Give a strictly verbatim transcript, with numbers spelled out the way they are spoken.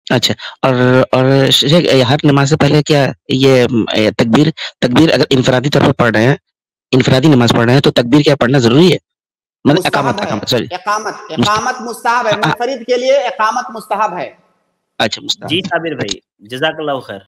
अच्छा और और शेख हर नमाज़ से पहले क्या ये उम, ए तकबीर तकबीर अगर इन्फरादी तौर पे पढ़ रहे हैं, इन्फरादी नमाज़ पढ़ रहे हैं तो तकबीर क्या पढ़ना ज़रूरी है? मतलब मुस्तहब इकामत है, इकामत सॉरी इकामत मुस्त इकामत मुस्तहब अ है, अ मुनफरिद के लिए इकामत मुस्तहब है। अच्छा जी मुस्तहब है। साबिर भाई, अच्छा। जज़ाकल्लाह खैर।